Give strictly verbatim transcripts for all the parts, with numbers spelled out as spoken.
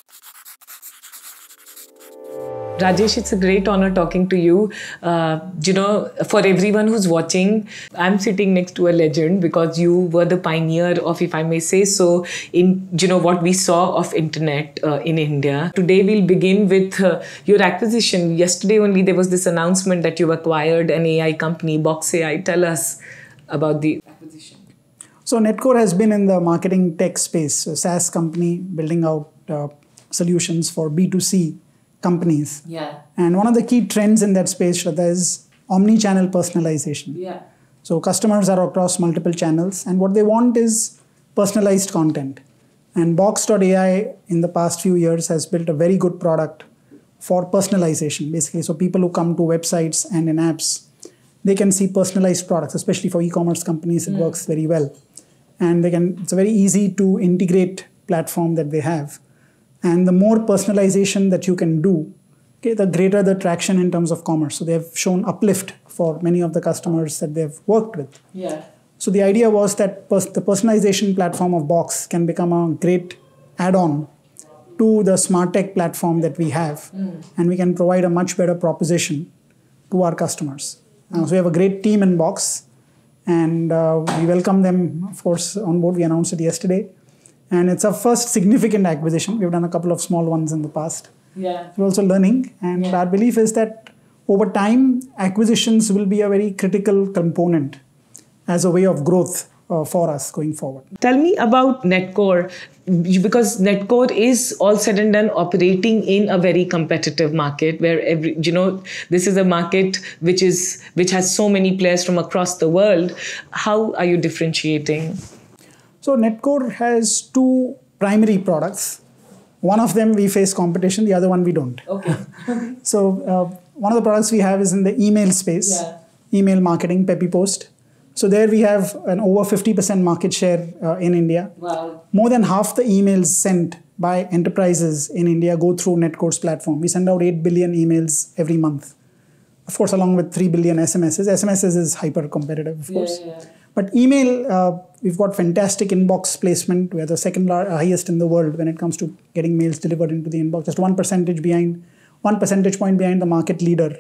Rajesh, it's a great honor talking to you. Uh, you know, for everyone who's watching, I'm sitting next to a legend because you were the pioneer of, if I may say so, in you know what we saw of internet uh, in India. Today we'll begin with uh, your acquisition. Yesterday only there was this announcement that you acquired an A I company, Box A I. Tell us about the acquisition. So Netcore has been in the marketing tech space, a SaaS company building out uh, solutions for B two C companies. Yeah. And one of the key trends in that space, Shradha, is omni-channel personalization. Yeah. So customers are across multiple channels, and what they want is personalized content. And Box dot A I in the past few years has built a very good product for personalization, basically. So people who come to websites and in apps, they can see personalized products, especially for e-commerce companies. It mm. works very well. And they can, it's a very easy to integrate platform that they have. And the more personalization that you can do, okay, the greater the traction in terms of commerce. So they have shown uplift for many of the customers that they've worked with. Yeah. So the idea was that pers the personalization platform of Box can become a great add-on to the smart tech platform that we have. Mm. And we can provide a much better proposition to our customers. Uh, so we have a great team in Box. And uh, we welcome them, of course, on board. We announced it yesterday. And it's our first significant acquisition. We've done a couple of small ones in the past. Yeah. We're also learning. And yeah. our belief is that over time, acquisitions will be a very critical component as a way of growth uh, for us going forward. Tell me about Netcore, because Netcore is all said and done operating in a very competitive market where every, you know, this is a market which is which has so many players from across the world. How are you differentiating? So Netcore has two primary products. One of them we face competition, the other one we don't. Okay. So uh, one of the products we have is in the email space, yeah. email marketing, Peppy Post. So there we have an over fifty percent market share uh, in India. Wow. More than half the emails sent by enterprises in India go through Netcore's platform. We send out eight billion emails every month. Of course, along with three billion S M Ses. S M Ses is hyper competitive, of course. Yeah, yeah. But email, uh, we've got fantastic inbox placement. We are the second highest in the world when it comes to getting mails delivered into the inbox. Just one percentage behind, one percentage point behind the market leader.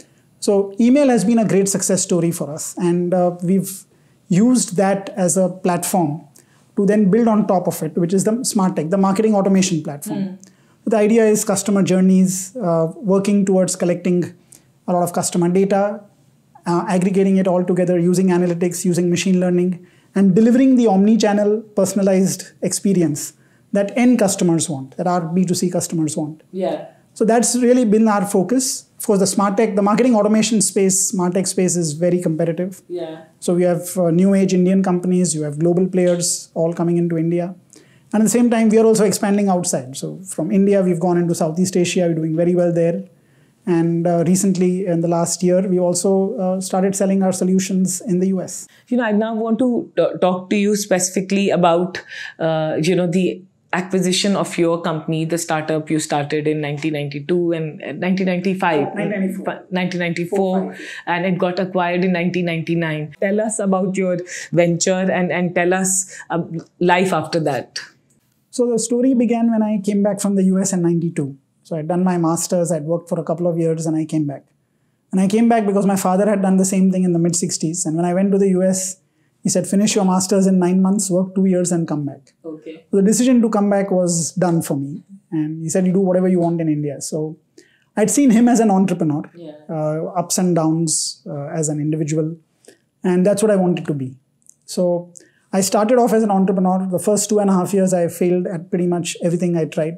So email has been a great success story for us. And uh, we've used that as a platform to then build on top of it, which is the smart tech, the marketing automation platform. Mm. The idea is customer journeys, uh, working towards collecting a lot of customer data, Uh, aggregating it all together using analytics, using machine learning, and delivering the omni-channel personalized experience that end customers want, that our B two C customers want. Yeah. So that's really been our focus. Of course, the smart tech, the marketing automation space, smart tech space is very competitive. Yeah. So we have uh, new age Indian companies, you have global players all coming into India. And at the same time, we are also expanding outside. So from India, we've gone into Southeast Asia, we're doing very well there. And uh, recently, in the last year, we also uh, started selling our solutions in the U S. You know, I now want to talk to you specifically about, uh, you know, the acquisition of your company, the startup you started in nineteen ninety-two and nineteen ninety-five. nineteen ninety-four. nineteen ninety-four. And it got acquired in nineteen ninety-nine. Tell us about your venture and, and tell us uh, life after that. So the story began when I came back from the U S in ninety-two. So I'd done my master's, I'd worked for a couple of years and I came back. And I came back because my father had done the same thing in the mid sixties. And when I went to the U S, he said, finish your master's in nine months, work two years and come back. Okay. So the decision to come back was done for me. And he said, you do whatever you want in India. So I'd seen him as an entrepreneur, yeah. uh, ups and downs uh, as an individual. And that's what I wanted to be. So I started off as an entrepreneur. The first two and a half years, I failed at pretty much everything I tried.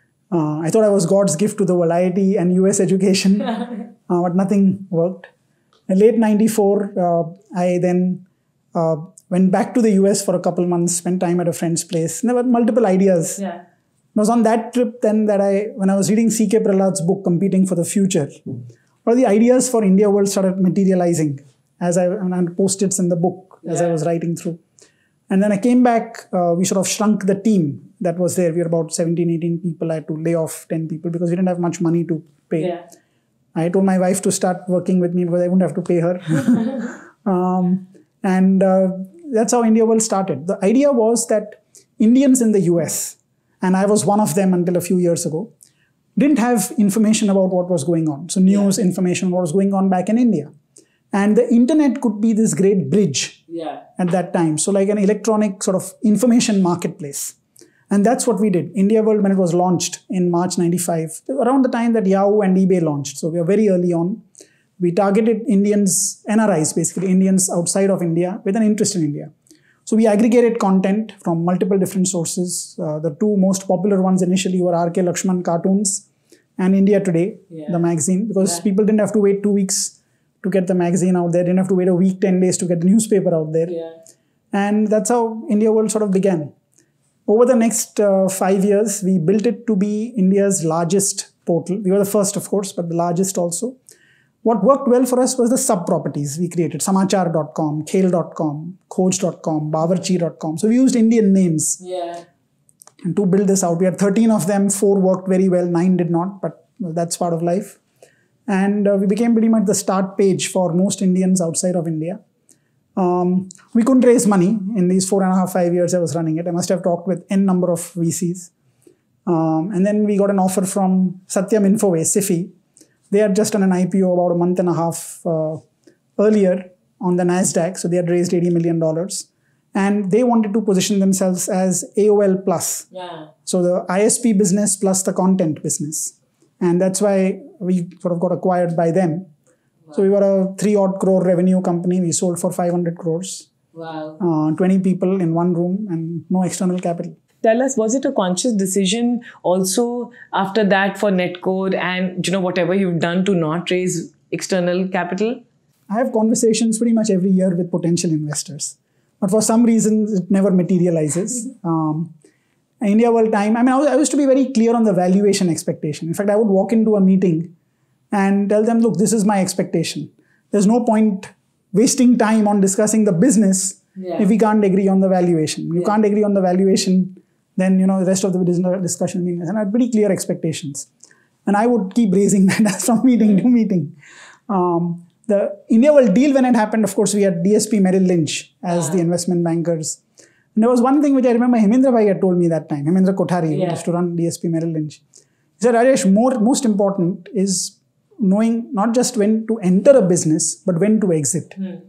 Uh, I thought I was God's gift to the world, I I T and U S education, uh, but nothing worked. In late ninety-four, uh, I then uh, went back to the U S for a couple months, spent time at a friend's place. There were multiple ideas. Yeah. It was on that trip then that I, when I was reading C K Prahlad's book, Competing for the Future, all the ideas for IndiaWorld started materializing as I, and I post-its in the book as yeah. I was writing through. And then I came back, uh, we sort of shrunk the team that was there. We were about seventeen, eighteen people. I had to lay off ten people because we didn't have much money to pay. Yeah. I told my wife to start working with me because I wouldn't have to pay her. um, and uh, that's how IndiaWorld started. The idea was that Indians in the U S and I was one of them until a few years ago, didn't have information about what was going on. So news, yeah. information, what was going on back in India. And the internet could be this great bridge yeah. at that time. So like an electronic sort of information marketplace. And that's what we did. IndiaWorld, when it was launched in March ninety-five, around the time that Yahoo and eBay launched. So we were very early on. We targeted Indians, N R Is, basically Indians outside of India with an interest in India. So we aggregated content from multiple different sources. Uh, the two most popular ones initially were R K Lakshman cartoons and India Today, yeah. the magazine, because yeah. people didn't have to wait two weeks to get the magazine out there. Didn't have to wait a week, ten days to get the newspaper out there. Yeah. And that's how IndiaWorld sort of began. Over the next uh, five years, we built it to be India's largest portal. We were the first, of course, but the largest also. What worked well for us was the sub-properties we created. Samachar dot com, Khel dot com, Khoj dot com, Bawarchi dot com. So we used Indian names yeah. and to build this out. We had thirteen of them. Four worked very well. Nine did not, but well, that's part of life. And uh, we became pretty much the start page for most Indians outside of India. Um, we couldn't raise money in these four and a half, five years I was running it. I must have talked with N number of V Cs. Um, and then we got an offer from Satyam Infoway, Sifi. They had just done an I P O about a month and a half uh, earlier on the NASDAQ. So they had raised eighty million dollars. And they wanted to position themselves as A O L plus. Yeah. So the I S P business plus the content business. And that's why we sort of got acquired by them. Wow. So we were a three odd crore revenue company. We sold for five hundred crores. Wow. Uh, twenty people in one room and no external capital. Tell us, was it a conscious decision also after that for Netcore and you know whatever you've done to not raise external capital? I have conversations pretty much every year with potential investors. But for some reason, it never materializes. um, IndiaWorld time, I mean, I, was, I used to be very clear on the valuation expectation. In fact, I would walk into a meeting and tell them, look, this is my expectation. There's no point wasting time on discussing the business yeah. if we can't agree on the valuation. You yeah. can't agree on the valuation, then, you know, the rest of the business discussion meetings. And I had pretty clear expectations. And I would keep raising that from meeting to meeting. Um, the IndiaWorld deal, when it happened, of course, we had D S P Merrill Lynch as yeah. the investment bankers. And there was one thing which I remember Hemendra Bhai had told me that time, Hemendra Kothari, yeah. who used to run D S P Merrill Lynch. He said, Rajesh, more, most important is knowing not just when to enter a business, but when to exit. Mm.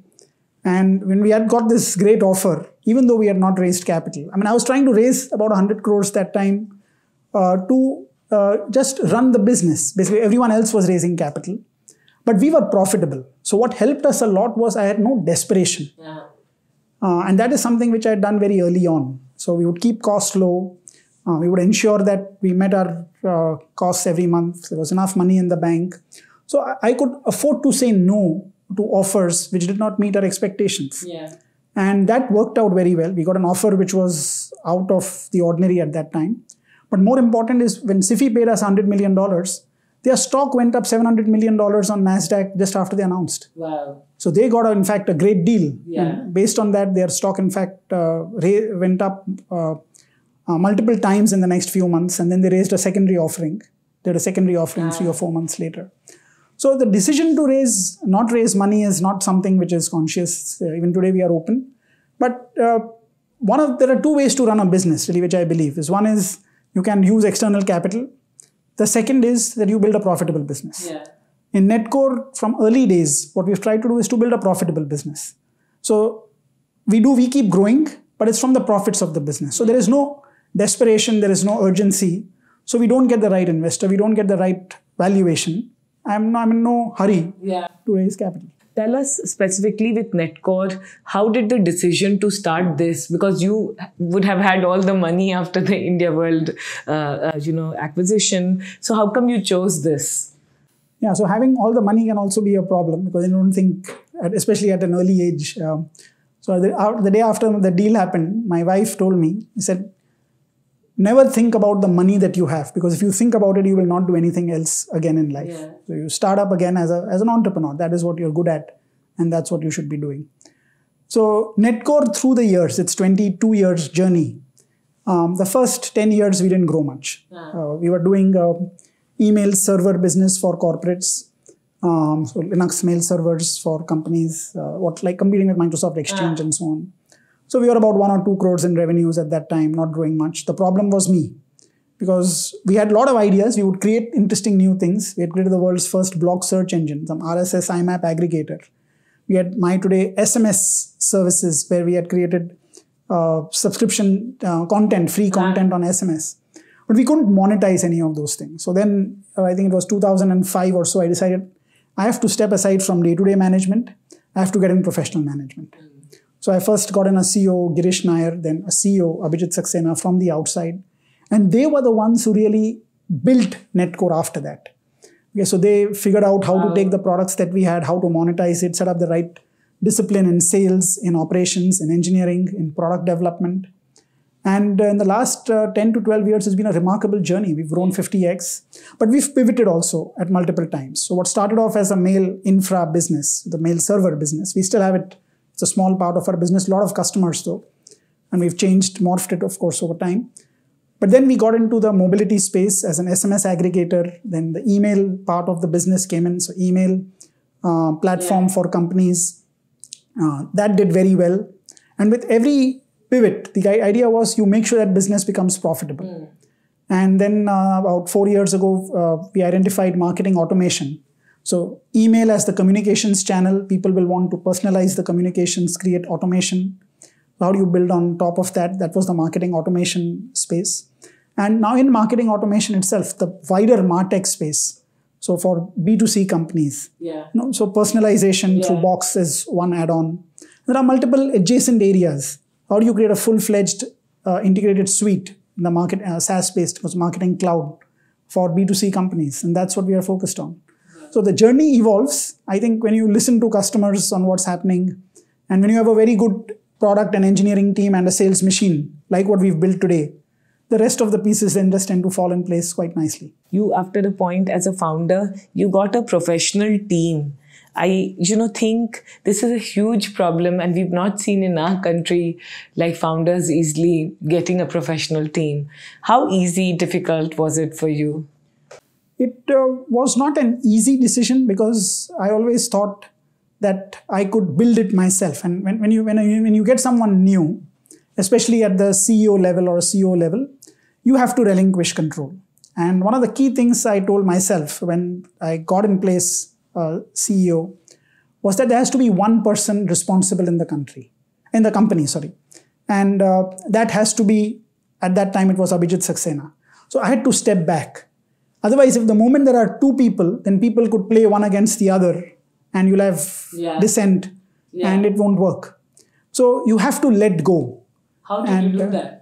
And when we had got this great offer, even though we had not raised capital, I mean, I was trying to raise about one hundred crores that time uh, to uh, just run the business. Basically, everyone else was raising capital, but we were profitable. So what helped us a lot was I had no desperation. Yeah. Uh, and that is something which I had done very early on. So we would keep costs low. Uh, we would ensure that we met our uh, costs every month. There was enough money in the bank. So I, I could afford to say no to offers which did not meet our expectations. Yeah. And that worked out very well. We got an offer which was out of the ordinary at that time. But more important is when Sifi paid us one hundred million dollars, their stock went up seven hundred million dollars on NASDAQ just after they announced. Wow. So they got, in fact, a great deal. Yeah. And based on that, their stock, in fact, uh, went up uh, uh, multiple times in the next few months. And then they raised a secondary offering. They had a secondary offering wow. three or four months later. So the decision to raise, not raise money is not something which is conscious. Uh, even today we are open. But uh, one of there are two ways to run a business, really, which I believe is one is you can use external capital. The second is that you build a profitable business. Yeah. In Netcore, from early days, what we've tried to do is to build a profitable business. So we do, we keep growing, but it's from the profits of the business. So there is no desperation, there is no urgency. So we don't get the right investor, we don't get the right valuation. I'm, I'm in no hurry yeah. to raise capital. Tell us specifically with Netcore, how did the decision to start this? Because you would have had all the money after the IndiaWorld, uh, uh, you know, acquisition. So how come you chose this? Yeah, so having all the money can also be a problem because I don't think, especially at an early age. Um, so the, the day after the deal happened, my wife told me, she said, never think about the money that you have because if you think about it, you will not do anything else again in life. Yeah. So you start up again as, a, as an entrepreneur. That is what you're good at and that's what you should be doing. So Netcore through the years, it's twenty-two years journey. Um, the first ten years, we didn't grow much. Yeah. Uh, we were doing uh, email server business for corporates. Um, so Linux mail servers for companies, uh, what like competing with Microsoft Exchange yeah. and so on. So we were about one or two crores in revenues at that time, not growing much. The problem was me. because we had a lot of ideas. We would create interesting new things. We had created the world's first block search engine, some R S S I map aggregator. We had My Today S M S services where we had created uh, subscription uh, content, free content on S M S. But we couldn't monetize any of those things. So then uh, I think it was two thousand five or so, I decided I have to step aside from day-to-day management. I have to get in professional management. So I first got in a C E O, Girish Nair, then a C E O, Abhijit Saxena, from the outside. And they were the ones who really built Netcore after that. Okay, so they figured out how wow. to take the products that we had, how to monetize it, set up the right discipline in sales, in operations, in engineering, in product development. And uh, in the last uh, ten to twelve years, it's been a remarkable journey. We've grown fifty x, but we've pivoted also at multiple times. So what started off as a mail infra business, the mail server business, we still have it. It's a small part of our business, a lot of customers though. And we've changed, morphed it, of course, over time. But then we got into the mobility space as an S M S aggregator. Then the email part of the business came in. So email uh, platform yeah. for companies. Uh, that did very well. And with every pivot, the idea was you make sure that business becomes profitable. Mm. And then uh, about four years ago, uh, we identified marketing automation. So email as the communications channel, people will want to personalize the communications, create automation. How do you build on top of that? That was the marketing automation space. And now in marketing automation itself, the wider MarTech space. So for B two C companies, yeah. you know, so personalization yeah. through Box is one add-on. There are multiple adjacent areas. How do you create a full-fledged uh, integrated suite in the market, uh, SaaS-based marketing cloud for B two C companies? And that's what we are focused on. Yeah. So the journey evolves. I think when you listen to customers on what's happening, and when you have a very good product and engineering team and a sales machine, like what we've built today, the rest of the pieces then just tend to fall in place quite nicely. You, after a point as a founder, you got a professional team. I, you know, think this is a huge problem, and we've not seen in our country like founders easily getting a professional team. How easy, difficult was it for you? It uh, was not an easy decision because I always thought that I could build it myself. And when, when, you, when, you, when you get someone new, especially at the C E O level or C O O level, you have to relinquish control. And one of the key things I told myself when I got in place uh, C E O was that there has to be one person responsible in the country, in the company, sorry. And uh, that has to be, at that time it was Abhijit Saxena. So I had to step back. Otherwise, if the moment there are two people, then people could play one against the other and you'll have yeah. dissent yeah. and it won't work. So you have to let go. How did and, you do that?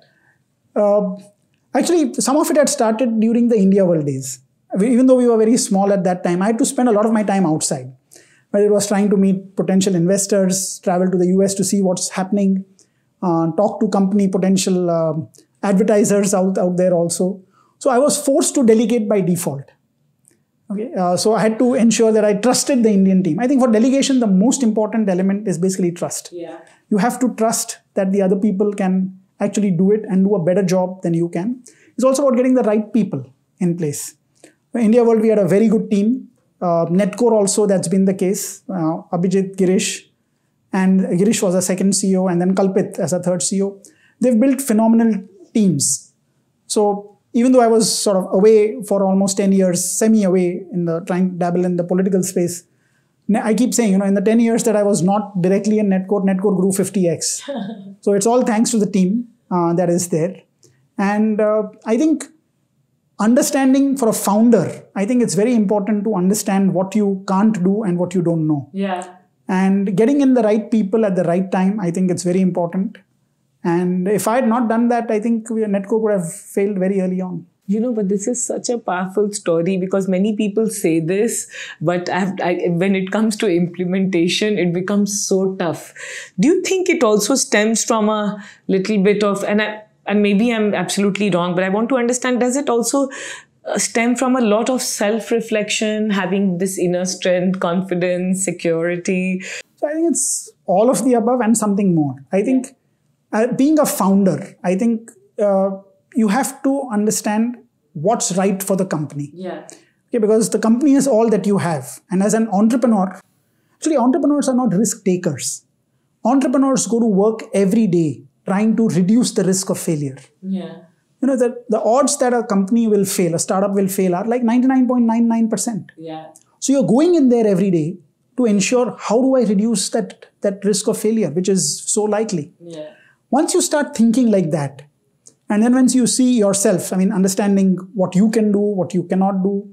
Uh, actually, some of it had started during the IndiaWorld days. Even though we were very small at that time, I had to spend a lot of my time outside. Whether it was trying to meet potential investors, travel to the U S to see what's happening, uh, talk to company potential uh, advertisers out, out there also. So I was forced to delegate by default. Okay, uh, so I had to ensure that I trusted the Indian team. I think for delegation, the most important element is basically trust. Yeah. You have to trust that the other people can actually do it and do a better job than you can. It's also about getting the right people in place. In IndiaWorld, we had a very good team. Uh, Netcore also, that's been the case. Uh, Abhijit, Girish, and Girish was a second C E O, and then Kalpit as a third C E O. They've built phenomenal teams. So even though I was sort of away for almost ten years, semi-away in the trying to dabble in the political space, I keep saying, you know, in the ten years that I was not directly in Netcore, Netcore grew fifty x. So it's all thanks to the team uh, that is there. And uh, I think understanding for a founder, I think it's very important to understand what you can't do and what you don't know. Yeah. And getting in the right people at the right time, I think it's very important. And if I had not done that, I think we, Netcore would have failed very early on. You know, but this is such a powerful story because many people say this, but I have, I, when it comes to implementation, it becomes so tough. Do you think it also stems from a little bit of, and, I, and maybe I'm absolutely wrong, but I want to understand, does it also stem from a lot of self-reflection, having this inner strength, confidence, security? So I think it's all of the above and something more. I think uh, being a founder, I think uh, you have to understand what's right for the company. Yeah. Okay, because the company is all that you have. And as an entrepreneur, actually entrepreneurs are not risk takers. Entrepreneurs go to work every day trying to reduce the risk of failure. Yeah. you know, the, the odds that a company will fail, a startup will fail are like ninety-nine point nine nine percent. Yeah. So you're going in there every day to ensure how do I reduce that, that risk of failure, which is so likely. Yeah. Once you start thinking like that, and then once you see yourself, I mean, understanding what you can do, what you cannot do.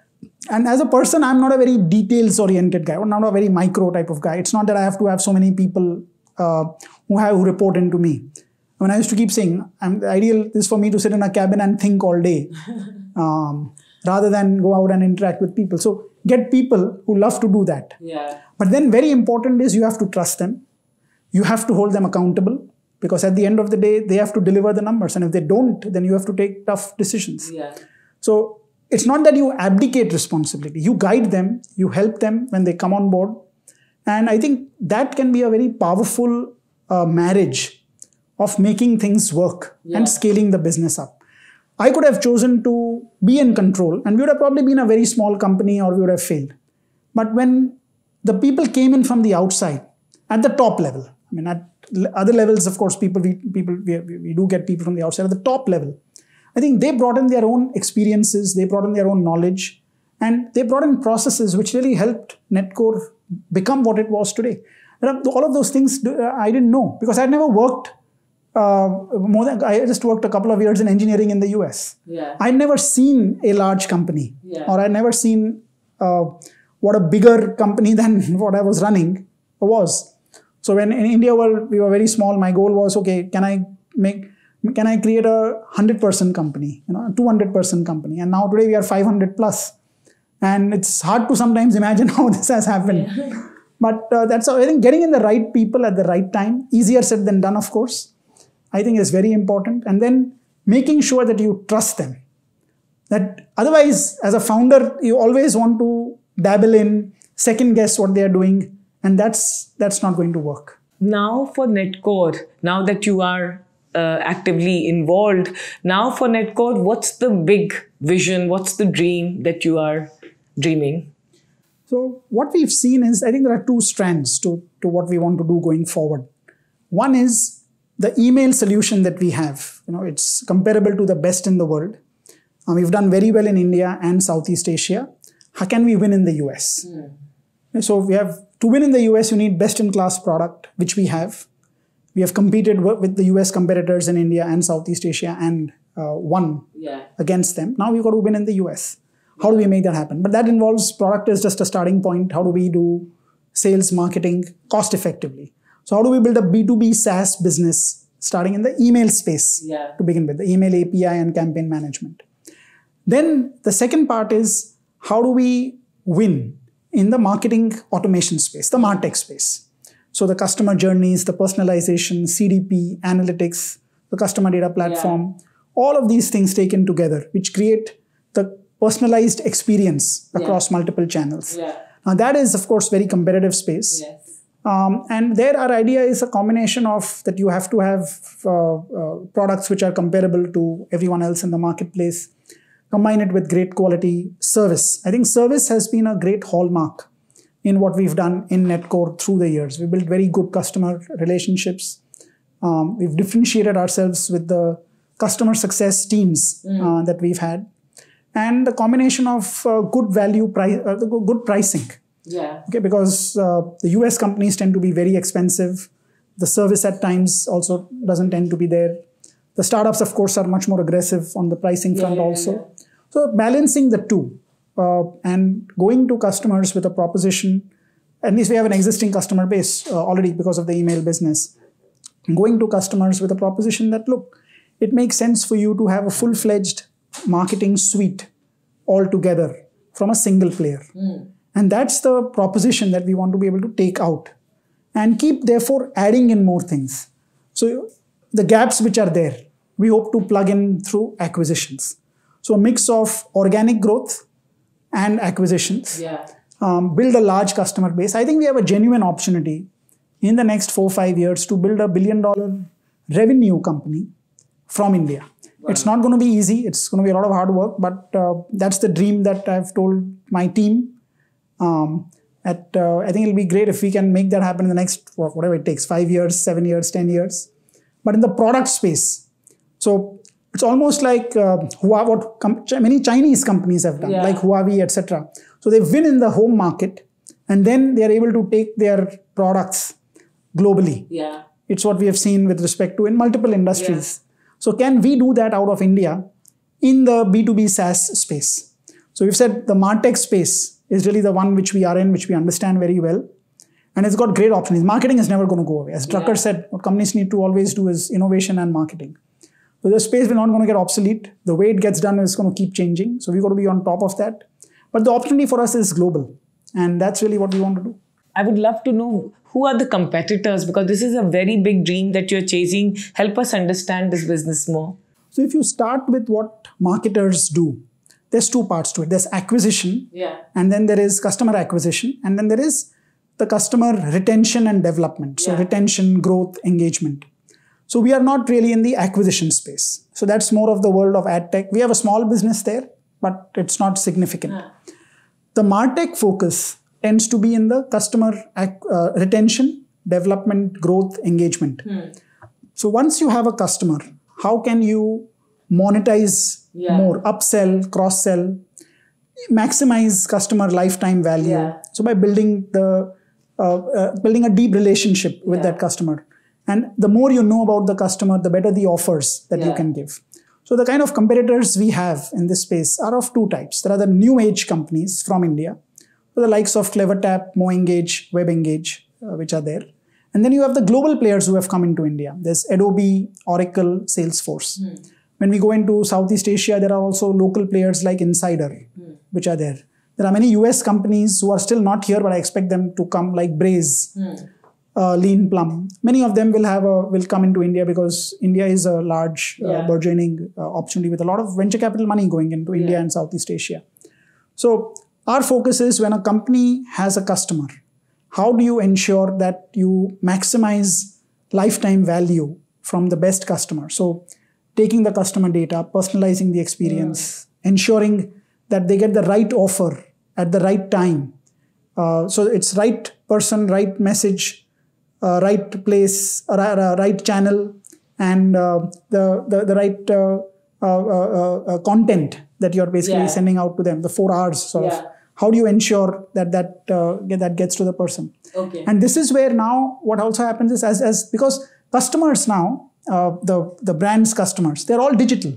And as a person, I'm not a very details-oriented guy, or not a very micro type of guy. It's not that I have to have so many people uh, who have who report into me. When I used to keep saying, I'm, the ideal is for me to sit in a cabin and think all day, um, rather than go out and interact with people. So get people who love to do that. Yeah. But then very important is you have to trust them. You have to hold them accountable, because at the end of the day, they have to deliver the numbers. And if they don't, then you have to take tough decisions. Yeah. So it's not that you abdicate responsibility. You guide them, you help them when they come on board. And I think that can be a very powerful uh, marriage of making things work, yeah, and scaling the business up. I could have chosen to be in control, and we would have probably been a very small company, or we would have failed. But when the people came in from the outside, at the top level, I mean, at other levels, of course, people, we, people, we, we do get people from the outside. At the top level, I think they brought in their own experiences, they brought in their own knowledge, and they brought in processes which really helped Netcore become what it was today. All of those things I didn't know, because I'd never worked uh, more than, I just worked a couple of years in engineering in the U S. Yeah. I'd never seen a large company, yeah, or I'd never seen uh, what a bigger company than what I was running was. So when in IndiaWorld, we were very small, my goal was, okay, can I make, can I create a one hundred person company, you know, a two hundred person company? And now today we are five hundred plus. And it's hard to sometimes imagine how this has happened. Yeah. But uh, that's how I think getting in the right people at the right time, easier said than done, of course, I think is very important. And then making sure that you trust them. That otherwise, as a founder, you always want to dabble in, second guess what they are doing. And that's that's not going to work. Now for Netcore, now that you are uh, actively involved, now for Netcore, what's the big vision? What's the dream that you are dreaming? So what we've seen is, I think there are two strands to, to what we want to do going forward. One is the email solution that we have. You know, it's comparable to the best in the world. Uh, we've done very well in India and Southeast Asia. How can we win in the U S? Mm. So we have, to win in the U S, you need best-in-class product, which we have. We have competed with the U S competitors in India and Southeast Asia and uh, won, yeah, against them. Now we've got to win in the U S. How do we make that happen? But that involves, product is just a starting point. How do we do sales, marketing cost effectively? So how do we build a B two B SaaS business starting in the email space, yeah, to begin with, the email A P I and campaign management? Then the second part is, how do we win in the marketing automation space, the MarTech space? So the customer journeys, the personalization, C D P, analytics, the customer data platform, yeah, all of these things taken together, which create the personalized experience across, yeah, multiple channels. Yeah. Now that is, of course, very competitive space. Yes. Um, and there our idea is a combination of that you have to have uh, uh, products which are comparable to everyone else in the marketplace. Combine it with great quality service. I think service has been a great hallmark in what we've done in Netcore through the years. We built very good customer relationships. Um, we've differentiated ourselves with the customer success teams mm. uh, that we've had. And the combination of uh, good value, price, uh, the good pricing. Yeah. Okay, because uh, the U S companies tend to be very expensive. The service at times also doesn't tend to be there. The startups, of course, are much more aggressive on the pricing yeah, front yeah, also. Yeah. So balancing the two uh, and going to customers with a proposition, at least we have an existing customer base uh, already because of the email business. Going to customers with a proposition that, look, it makes sense for you to have a full-fledged marketing suite altogether from a single player. Mm. And that's the proposition that we want to be able to take out and keep, therefore, adding in more things. So the gaps which are there, we hope to plug in through acquisitions. So a mix of organic growth and acquisitions. Yeah. Um, build a large customer base. I think we have a genuine opportunity in the next four or five years to build a billion dollar revenue company from India. Wow. It's not going to be easy. It's going to be a lot of hard work, but uh, that's the dream that I've told my team. Um, at, uh, I think it'll be great if we can make that happen in the next, whatever it takes, five years, seven years, ten years. But in the product space, so It's almost like uh, Hua, what com- many Chinese companies have done, yeah. like Huawei, et cetera. So they win in the home market, and then they are able to take their products globally. Yeah. It's what we have seen with respect to in multiple industries. Yeah. So can we do that out of India in the B two B SaaS space? So we've said the MarTech space is really the one which we are in, which we understand very well. And it's got great options. Marketing is never going to go away. As Drucker yeah. said, what companies need to always do is innovation and marketing. So the space is not going to get obsolete. The way it gets done is going to keep changing. So we've got to be on top of that. But the opportunity for us is global. And that's really what we want to do. I would love to know who are the competitors, because this is a very big dream that you're chasing. Help us understand this business more. So if you start with what marketers do, there's two parts to it. There's acquisition, yeah. and then there is customer acquisition, and then there is the customer retention and development. So yeah. retention, growth, engagement. So we are not really in the acquisition space. So that's more of the world of ad tech. We have a small business there, but it's not significant. Yeah. The MarTech focus tends to be in the customer uh, retention, development, growth, engagement. Hmm. So once you have a customer, how can you monetize yeah. more, upsell, cross-sell, maximize customer lifetime value? Yeah. So by building the uh, uh, building a deep relationship with yeah. that customer. And the more you know about the customer, the better the offers that yeah. you can give. So the kind of competitors we have in this space are of two types. There are the new age companies from India, so the likes of CleverTap, MoEngage, WebEngage, uh, which are there. And then you have the global players who have come into India. There's Adobe, Oracle, Salesforce. Hmm. When we go into Southeast Asia, there are also local players like Insider, hmm. which are there. There are many U S companies who are still not here, but I expect them to come, like Braze, hmm. uh, Lean Plum. Many of them will have a, will come into India because India is a large, yeah. uh, burgeoning uh, opportunity with a lot of venture capital money going into yeah. India and Southeast Asia. So our focus is, when a company has a customer, how do you ensure that you maximize lifetime value from the best customer? So taking the customer data, personalizing the experience, yeah. ensuring that they get the right offer at the right time. Uh, so it's right person, right message, uh, right place, uh, uh, right channel, and uh, the, the, the right uh, uh, uh, uh, content that you're basically yeah. sending out to them, the four R's sort yeah. of. How do you ensure that that, uh, that gets to the person? Okay. And this is where now what also happens is, as, as because customers now, uh, the, the brand's customers, they're all digital.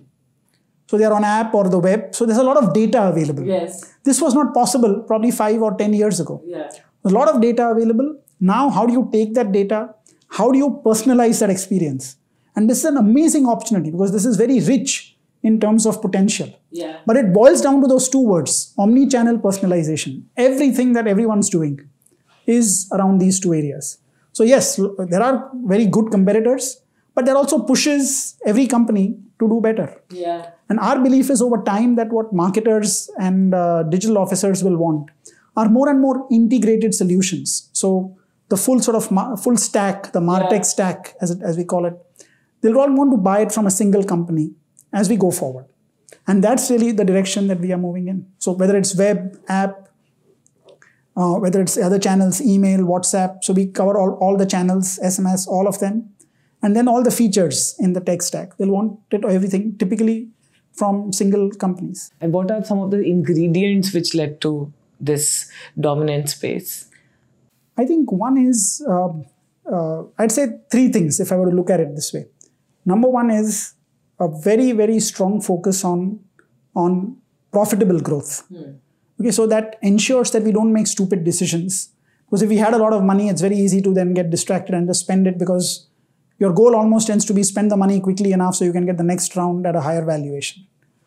So they're on app or the web. So there's a lot of data available. Yes. This was not possible probably five or ten years ago. Yeah. There's a lot of data available. Now, how do you take that data? How do you personalize that experience? And this is an amazing opportunity because this is very rich in terms of potential. Yeah. But it boils down to those two words, omni-channel personalization. Everything that everyone's doing is around these two areas. So yes, there are very good competitors, but there also pushes every company to do better. Yeah. And our belief is, over time, that what marketers and uh, digital officers will want are more and more integrated solutions. So the full sort of full stack, the MarTech yeah. stack, as, it, as we call it, they'll all want to buy it from a single company as we go forward. And that's really the direction that we are moving in. So whether it's web, app, uh, whether it's other channels, email, WhatsApp, so we cover all, all the channels, S M S, all of them. And then all the features in the tech stack. They'll want it, everything, typically from single companies. And what are some of the ingredients which led to this dominant space? I think one is, uh, uh, I'd say three things if I were to look at it this way. Number one is a very, very strong focus on, on profitable growth. Hmm. Okay, so that ensures that we don't make stupid decisions. Because if we had a lot of money, it's very easy to then get distracted and just spend it, because your goal almost tends to be spend the money quickly enough so you can get the next round at a higher valuation.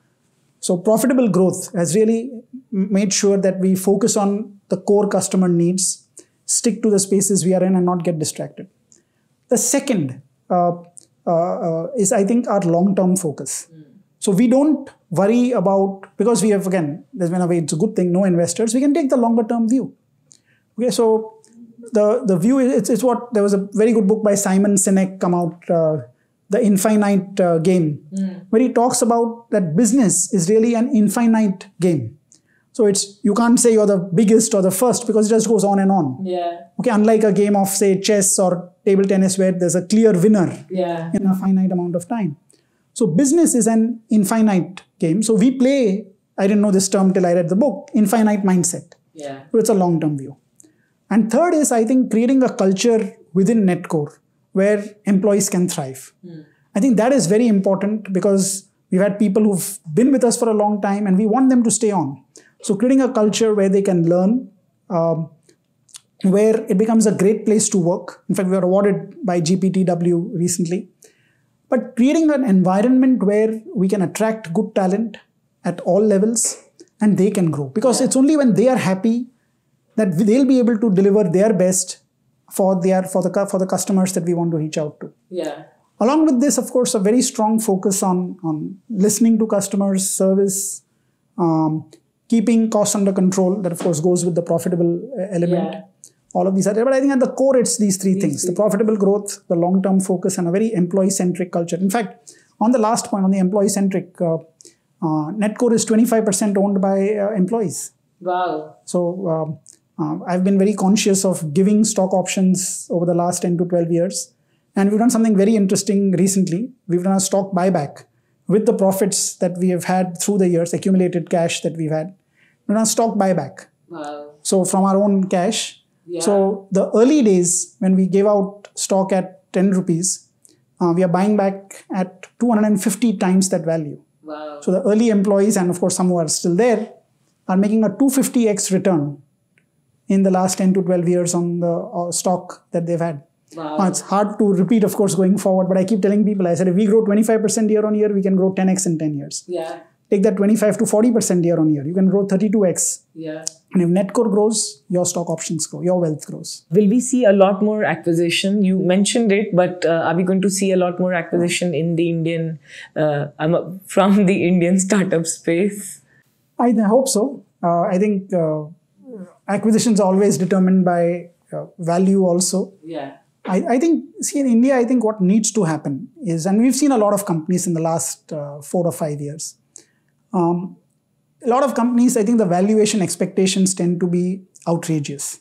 So profitable growth has really made sure that we focus on the core customer needs, stick to the spaces we are in and not get distracted. The second uh, uh, uh, is, I think, our long-term focus. Mm. So we don't worry about, because we have, again, there's been a way, it's a good thing, no investors, we can take the longer-term view. Okay, so The, the view, it's, it's what, there was a very good book by Simon Sinek come out, uh, The Infinite uh, Game, mm. where he talks about that business is really an infinite game. So it's, you can't say you're the biggest or the first, because it just goes on and on. Yeah. Okay, unlike a game of, say, chess or table tennis, where there's a clear winner yeah. in a finite amount of time. So business is an infinite game. So we play, I didn't know this term till I read the book, infinite mindset. Yeah. So it's a long-term view. And third is, I think, creating a culture within Netcore where employees can thrive. Mm. I think that is very important because we've had people who've been with us for a long time and we want them to stay on. So creating a culture where they can learn, um, where it becomes a great place to work. In fact, we were awarded by G P T W recently. But creating an environment where we can attract good talent at all levels and they can grow. Because yeah. it's only when they are happy that they'll be able to deliver their best for their for the for the customers that we want to reach out to. Yeah. Along with this, of course, a very strong focus on, on listening to customers, service, um, keeping costs under control. That, of course, goes with the profitable element. Yeah. All of these are there. But I think at the core, it's these three these things. Three. The profitable growth, the long-term focus, and a very employee-centric culture. In fact, on the last point, on the employee-centric, uh, uh, Netcore is twenty-five percent owned by uh, employees. Wow. So um, uh, I've been very conscious of giving stock options over the last ten to twelve years. And we've done something very interesting recently. We've done a stock buyback with the profits that we have had through the years, accumulated cash that we've had. We've done a stock buyback. Wow. So from our own cash. Yeah. So the early days when we gave out stock at ten rupees, uh, we are buying back at two hundred fifty times that value. Wow. So the early employees, and of course some who are still there, are making a two hundred fifty x return in the last ten to twelve years on the uh, stock that they've had. Wow. Now, it's hard to repeat, of course, going forward, but I keep telling people, I said, if we grow twenty-five percent year on year, we can grow ten x in ten years. Yeah. Take that twenty-five to forty percent year on year, you can grow thirty-two x. Yeah. And if Netcore grows, your stock options grow, your wealth grows. Will we see a lot more acquisition? You mentioned it, but uh, are we going to see a lot more acquisition in the Indian, uh, I'm a, from the Indian startup space? I hope so. Uh, I think uh, acquisitions are always determined by uh, value also. Yeah. I, I think, see, in India, I think what needs to happen is, and we've seen a lot of companies in the last uh, four or five years. Um, a lot of companies, I think the valuation expectations tend to be outrageous.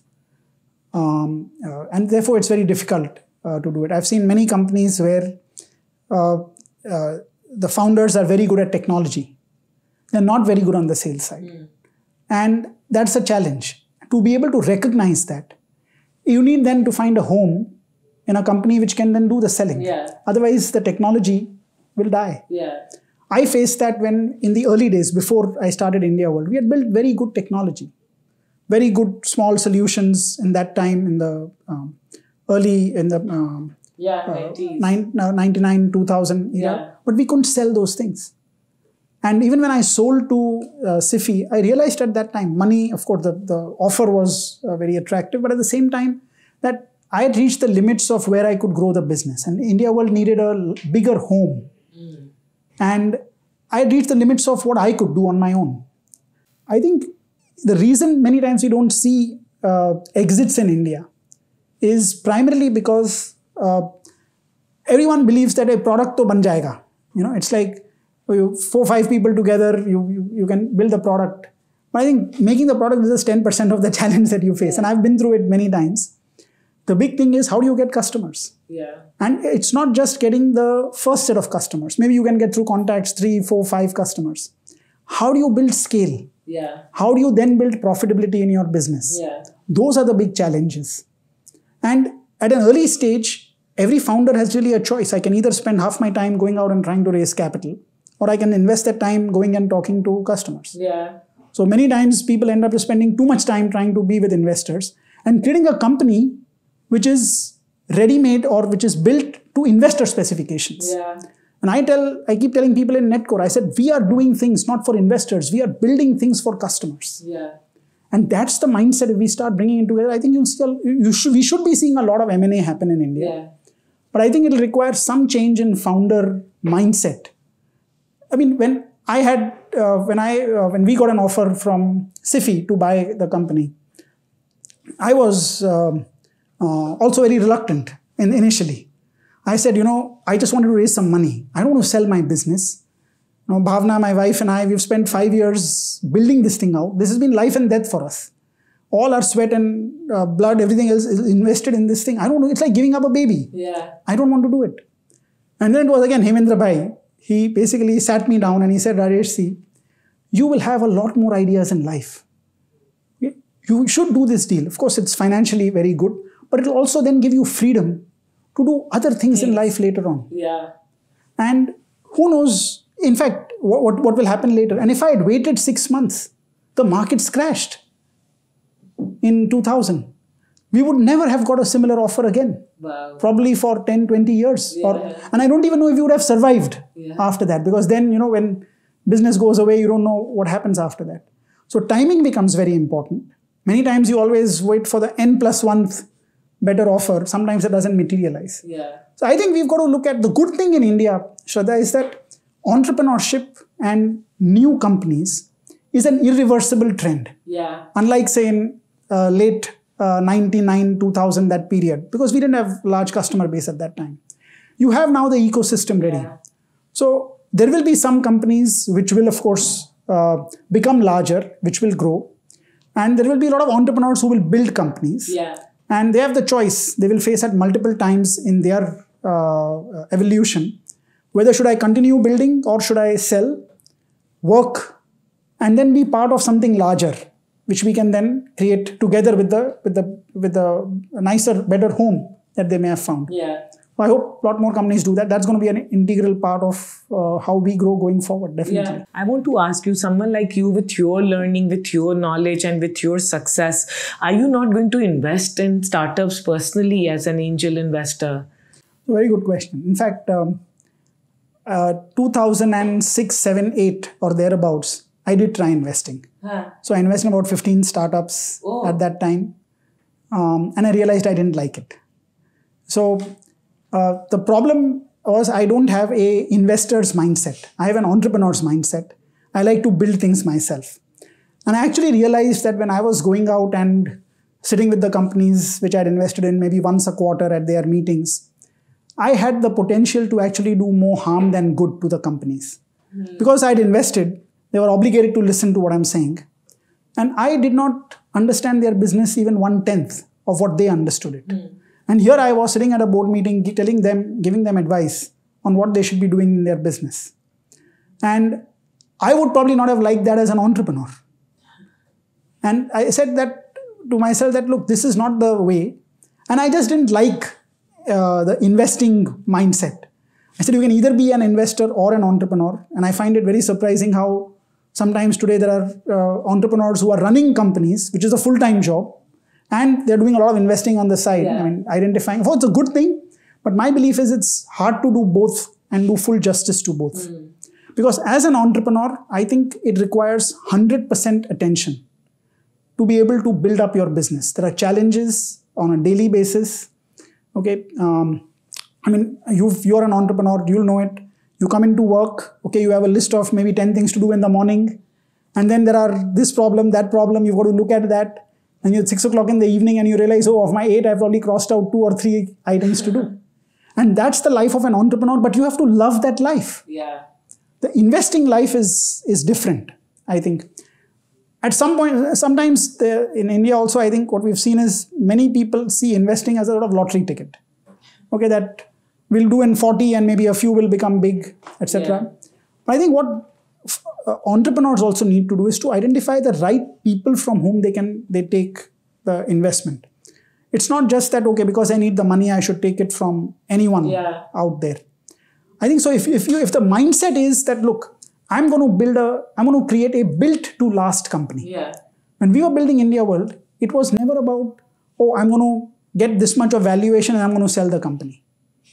Um, uh, and therefore, it's very difficult uh, to do it. I've seen many companies where uh, uh, the founders are very good at technology. They're not very good on the sales side. Mm. And that's a challenge. To be able to recognize that, you need then to find a home in a company which can then do the selling. Yeah. Otherwise, the technology will die. Yeah. I faced that when in the early days, before I started IndiaWorld, we had built very good technology, very good small solutions in that time in the um, early, in the um, yeah, uh, nine, uh, ninety-nine, two thousand era, yeah. But we couldn't sell those things. And even when I sold to uh, Sifi, I realized at that time, money, of course, the, the offer was uh, very attractive, but at the same time, that I had reached the limits of where I could grow the business. And IndiaWorld needed a bigger home. Mm. And I had reached the limits of what I could do on my own. I think the reason many times we don't see uh, exits in India is primarily because uh, everyone believes that a product to ban jayega. You know, it's like you, four, five people together, you, you, you can build the product. But I think making the product is just ten percent of the challenge that you face. And I've been through it many times. The big thing is, how do you get customers? Yeah. And it's not just getting the first set of customers. Maybe you can get through contacts, three, four, five customers. How do you build scale? Yeah. How do you then build profitability in your business? Yeah. Those are the big challenges. And at an early stage, every founder has really a choice. I can either spend half my time going out and trying to raise capital, or I can invest that time going and talking to customers. Yeah. So many times people end up spending too much time trying to be with investors and creating a company which is ready-made or which is built to investor specifications. Yeah. And I tell, I keep telling people in Netcore, I said, we are doing things not for investors, we are building things for customers. Yeah. And that's the mindset if we start bringing it together. I think you'll see, you should, we should be seeing a lot of M and A happen in India. Yeah. But I think it'll require some change in founder mindset. I mean, when I had, uh, when I, uh, when we got an offer from Sifi to buy the company, I was um, uh, also very reluctant in, initially. I said, you know, I just wanted to raise some money. I don't want to sell my business. You know, Bhavna, my wife and I, we've spent five years building this thing out. This has been life and death for us. All our sweat and uh, blood, everything else is invested in this thing. I don't know. It's like giving up a baby. Yeah. I don't want to do it. And then it was again Hemendra Bhai. he basically sat me down and he said, Rajesh, see, you will have a lot more ideas in life. You should do this deal. Of course, it's financially very good, but it will also then give you freedom to do other things yes. in life later on. Yeah. And who knows, in fact, what, what, what will happen later. And if I had waited six months, the markets crashed in two thousand. We would never have got a similar offer again. Wow. Probably for ten, twenty years. Yeah. Or, and I don't even know if you would have survived yeah. after that. Because then, you know, when business goes away, you don't know what happens after that. So timing becomes very important. Many times you always wait for the N plus one better offer. Sometimes it doesn't materialize. Yeah. So I think we've got to look at the good thing in India, Shradha, is that entrepreneurship and new companies is an irreversible trend. Yeah. Unlike, say, in uh, late uh, ninety-nine, two thousand, that period, because we didn't have large customer base at that time. You have now the ecosystem ready. Yeah. So there will be some companies which will, of course, uh, become larger, which will grow. And there will be a lot of entrepreneurs who will build companies. Yeah. And they have the choice. They will face at multiple times in their uh, evolution. Whether should I continue building or should I sell, work, and then be part of something larger, which we can then create together with the with the with the nicer, better home that they may have found. Yeah. I hope a lot more companies do that. That's going to be an integral part of uh, how we grow going forward, definitely. Yeah. I want to ask you, someone like you with your learning, with your knowledge and with your success, are you not going to invest in startups personally as an angel investor? Very good question. In fact, um, uh, two thousand six, seven, eight or thereabouts, I did try investing. Huh. So I invested in about fifteen startups oh. at that time. Um, and I realized I didn't like it. So uh, the problem was I don't have a investor's mindset. I have an entrepreneur's mindset. I like to build things myself. And I actually realized that when I was going out and sitting with the companies which I'd invested in maybe once a quarter at their meetings, I had the potential to actually do more harm than good to the companies. Mm. Because I'd invested, they were obligated to listen to what I'm saying. And I did not understand their business even one-tenth of what they understood it. Mm. And here I was sitting at a board meeting telling them, giving them advice on what they should be doing in their business. And I would probably not have liked that as an entrepreneur. And I said that to myself that, look, this is not the way. And I just didn't like uh, the investing mindset. I said, you can either be an investor or an entrepreneur. And I find it very surprising how sometimes today there are uh, entrepreneurs who are running companies, which is a full-time job. And they're doing a lot of investing on the side. Yeah. I mean, identifying, oh, it's a good thing. But my belief is it's hard to do both and do full justice to both. Mm. Because as an entrepreneur, I think it requires one hundred percent attention to be able to build up your business. There are challenges on a daily basis. Okay. Um, I mean, you've, you're an entrepreneur, you'll know it. You come into work, okay, you have a list of maybe ten things to do in the morning. And then there are this problem, that problem, you've got to look at that. And you're at six o'clock in the evening and you realize, oh, of my eight, I've already crossed out two or three items to do. And that's the life of an entrepreneur, but you have to love that life. Yeah. The investing life is, is different, I think. At some point, sometimes the, in India also, I think what we've seen is many people see investing as a sort of lottery ticket. Okay, that we'll do in forty and maybe a few will become big, et cetera. Yeah. But I think what uh, entrepreneurs also need to do is to identify the right people from whom they can they take the investment. It's not just that, okay, because I need the money, I should take it from anyone yeah. out there. I think so if, if you if the mindset is that, look, I'm going to build a, I'm going to create a built to last company. Yeah. When we were building IndiaWorld, it was never about, oh, I'm going to get this much of valuation and I'm going to sell the company.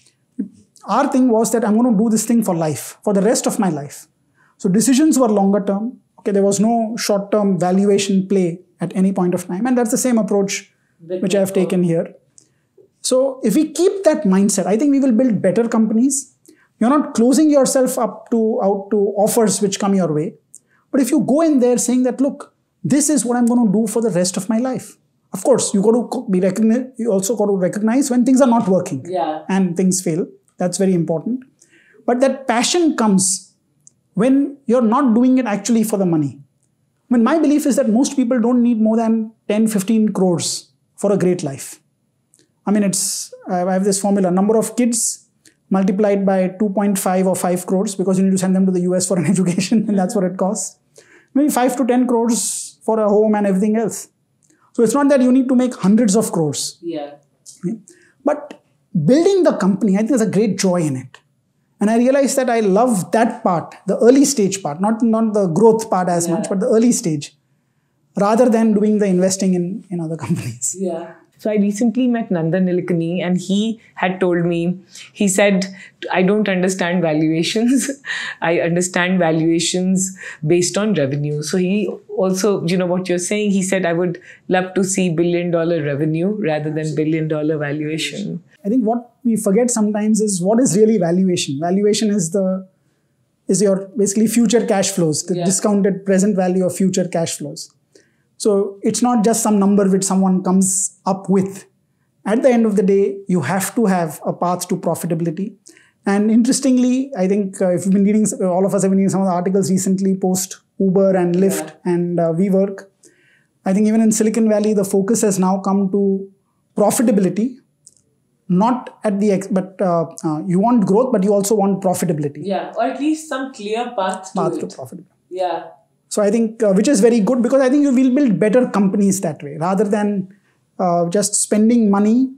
Our thing was that I'm going to do this thing for life, for the rest of my life. So decisions were longer term. Okay, there was no short-term valuation play at any point of time. And that's the same approach Big which I have taken here. So if we keep that mindset, I think we will build better companies. You're not closing yourself up to out to offers which come your way. But if you go in there saying that, look, this is what I'm going to do for the rest of my life. Of course, you got to be recognize, you also got to recognize when things are not working yeah. and things fail. That's very important. But that passion comes when you're not doing it actually for the money. I mean, my belief is that most people don't need more than ten, fifteen crores for a great life. I mean, it's, I have this formula, number of kids multiplied by two point five or five crores because you need to send them to the U S for an education and that's what it costs. Maybe five to ten crores for a home and everything else. So it's not that you need to make hundreds of crores. Yeah. But building the company, I think there's a great joy in it. And I realized that I love that part, the early stage part, not, not the growth part as yeah. much, but the early stage, rather than doing the investing in, in other companies. Yeah. So I recently met Nandan Nilekani and he had told me, he said, I don't understand valuations. I understand valuations based on revenue. So he also, you know what you're saying, he said, I would love to see billion dollar revenue rather than billion dollar valuation. I think what we forget sometimes is what is really valuation. Valuation is the is your basically future cash flows, the yeah. discounted present value of future cash flows. So it's not just some number which someone comes up with. At the end of the day, you have to have a path to profitability. And interestingly, I think uh, if you've been reading, all of us have been reading some of the articles recently post Uber and Lyft yeah. and uh, WeWork. I think even in Silicon Valley, the focus has now come to profitability. Not at the, ex but uh, uh, you want growth, but you also want profitability. Yeah, or at least some clear path to path it. to profitability. Yeah. So I think, uh, which is very good because I think you will build better companies that way rather than uh, just spending money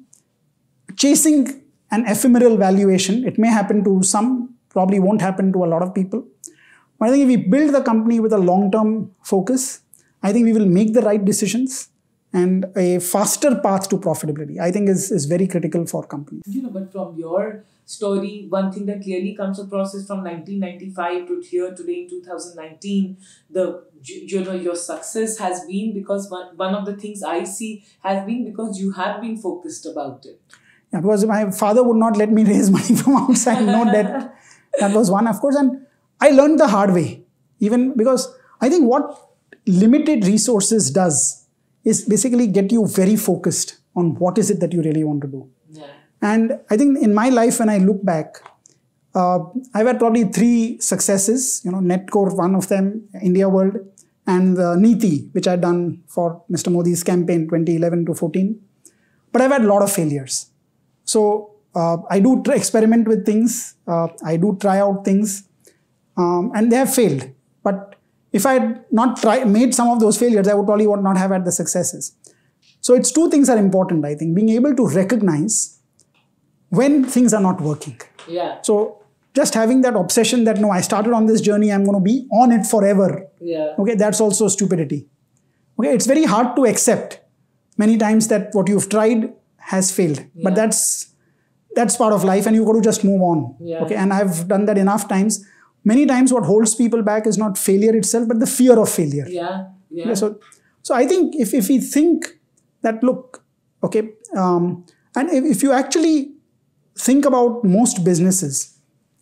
chasing an ephemeral valuation. It may happen to some, probably won't happen to a lot of people. But I think if we build the company with a long-term focus, I think we will make the right decisions. And a faster path to profitability, I think, is, is very critical for companies. You know, but from your story, one thing that clearly comes across is from nineteen ninety-five to here today in two thousand nineteen, the you know your success has been because one, one of the things I see has been because you have been focused about it. Yeah, because my father would not let me raise money from outside, no debt. That was one, of course. And I learned the hard way, even because I think what limited resources does is basically get you very focused on what is it that you really want to do. Yeah. And I think in my life, when I look back, uh, I've had probably three successes, you know, Netcore, one of them, IndiaWorld, and the Niti, which I'd done for Mister Modi's campaign twenty eleven to fourteen. But I've had a lot of failures. So uh, I do experiment with things. Uh, I do try out things um, and they have failed. But if I had not tried, made some of those failures, I would probably would not have had the successes. So it's two things are important, I think. Being able to recognize when things are not working. Yeah. So just having that obsession that, no, I started on this journey, I'm going to be on it forever. Yeah. Okay, that's also stupidity. Okay, it's very hard to accept many times that what you've tried has failed. Yeah. But that's that's part of life and you've got to just move on. Yeah. Okay, and I've done that enough times. Many times what holds people back is not failure itself, but the fear of failure. Yeah, yeah. yeah so, so I think if, if we think that, look, okay, um, and if, if you actually think about most businesses,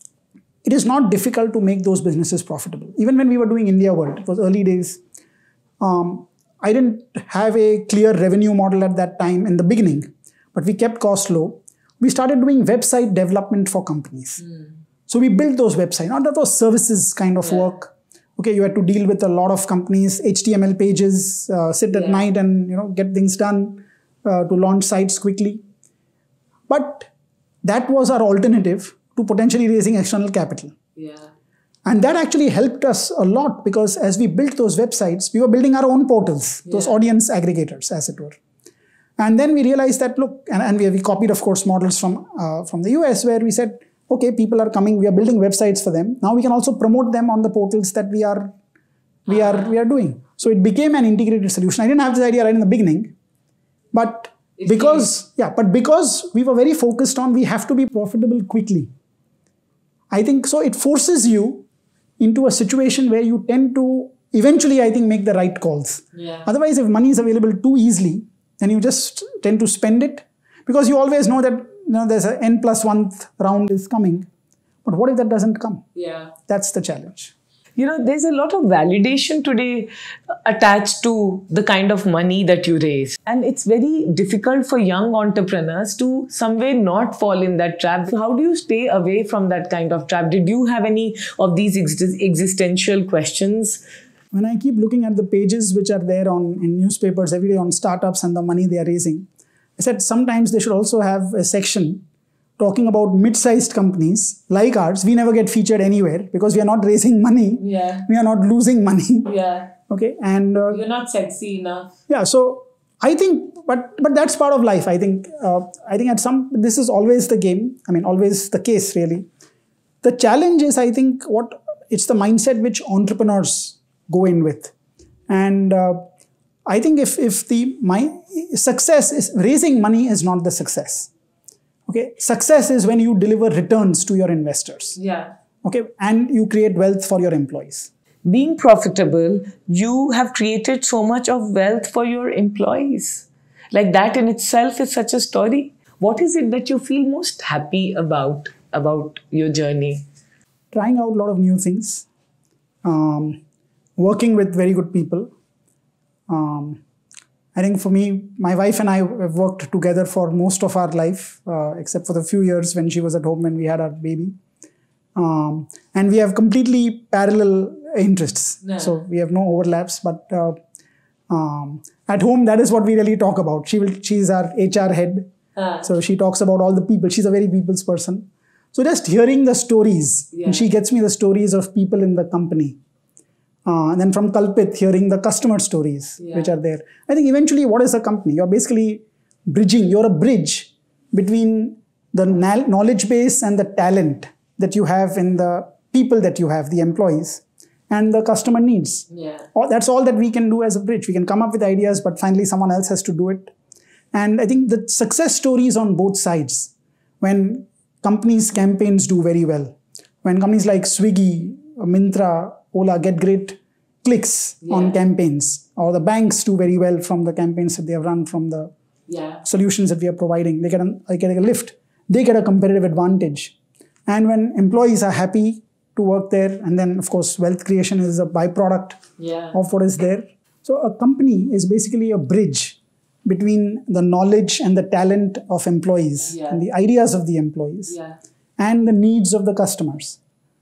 it is not difficult to make those businesses profitable. Even when we were doing IndiaWorld, it was early days, um, I didn't have a clear revenue model at that time in the beginning, but we kept costs low. We started doing website development for companies. Mm. So we built those websites. Now that was services kind of yeah. work. Okay, you had to deal with a lot of companies, H T M L pages, uh, sit at yeah. night and you know get things done uh, to launch sites quickly. But that was our alternative to potentially raising external capital. Yeah. And that actually helped us a lot because as we built those websites, we were building our own portals, yeah. those audience aggregators, as it were. And then we realized that, look, and, and we, we copied, of course, models from, uh, from the U S where we said, okay, people are coming, we are building websites for them. Now we can also promote them on the portals that we are, we are, we are doing. So it became an integrated solution. I didn't have this idea right in the beginning, but it because, is. yeah, but because we were very focused on, we have to be profitable quickly. I think, so it forces you into a situation where you tend to eventually, I think, make the right calls. Yeah. Otherwise, if money is available too easily, then you just tend to spend it because you always know that you know, there's an n plus one round is coming. But what if that doesn't come? Yeah. That's the challenge. You know, there's a lot of validation today attached to the kind of money that you raise. And it's very difficult for young entrepreneurs to some way not fall in that trap. So how do you stay away from that kind of trap? Did you have any of these ex existential questions? When I keep looking at the pages which are there on in newspapers every day on startups and the money they are raising, I said sometimes they should also have a section talking about mid-sized companies like ours, we never get featured anywhere because we are not raising money. Yeah. We are not losing money. Yeah. Okay. And uh, you're not sexy enough. Yeah. So I think, but but that's part of life. I think. Uh, I think at some this is always the game. I mean, always the case. Really, the challenge is, I think, what it's the mindset which entrepreneurs go in with, and uh, I think if if the my success is raising money is not the success. Okay, success is when you deliver returns to your investors. Yeah. Okay, and you create wealth for your employees. Being profitable, you have created so much of wealth for your employees. Like that in itself is such a story. What is it that you feel most happy about, about your journey? Trying out a lot of new things. Um, working with very good people. Um, I think for me, my wife and I have worked together for most of our life, uh, except for the few years when she was at home and we had our baby. Um, and we have completely parallel interests. No. So we have no overlaps, but uh, um, at home, that is what we really talk about. She will, she's our H R head. Uh. So she talks about all the people. She's a very people's person. So just hearing the stories, yeah. and she gets me the stories of people in the company. Uh, and then from Kalpit, hearing the customer stories, yeah. which are there. I think eventually, what is a company? You're basically bridging, you're a bridge between the knowledge base and the talent that you have in the people that you have, the employees, and the customer needs. Yeah. That's all that we can do as a bridge. We can come up with ideas, but finally someone else has to do it. And I think the success stories on both sides, when companies' campaigns do very well, when companies like Swiggy, Myntra, Ola get great clicks yeah. on campaigns, or the banks do very well from the campaigns that they have run, from the yeah. solutions that we are providing, they get, a, they get a lift, they get a competitive advantage. And when employees are happy to work there, and then of course wealth creation is a byproduct yeah. of what is there. So a company is basically a bridge between the knowledge and the talent of employees yeah. and the ideas of the employees yeah. and the needs of the customers.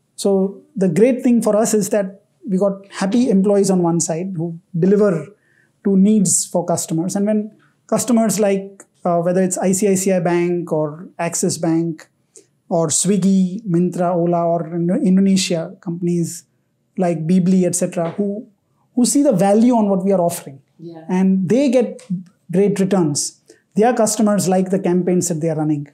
So the great thing for us is that we got happy employees on one side who deliver to needs for customers. And when customers like, uh, whether it's I C I C I Bank or Axis Bank, or Swiggy, Myntra, Ola, or in Indonesia, companies like Bibli, et cetera, who, who see the value on what we are offering. Yeah. And they get great returns. Their customers like the campaigns that they are running.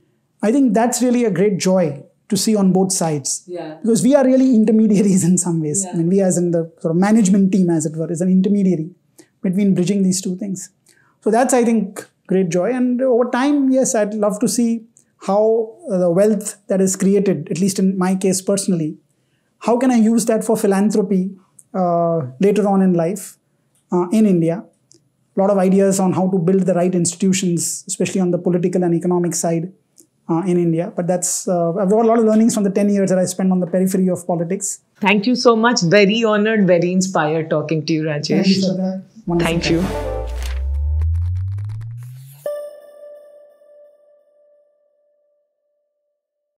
I think that's really a great joy to see on both sides. Yeah. Because we are really intermediaries in some ways. Yeah. I mean, we as in the sort of management team, as it were, is an intermediary between bridging these two things. So that's, I think, great joy. And over time, yes, I'd love to see how uh, the wealth that is created, at least in my case personally, how can I use that for philanthropy uh, later on in life uh, in India? A lot of ideas on how to build the right institutions, especially on the political and economic side uh, in India. But that's, uh, I've got a lot of learnings from the ten years that I spent on the periphery of politics. Thank you so much. Very honored, very inspired talking to you, Rajesh. Thank you, Shradha. Thank you.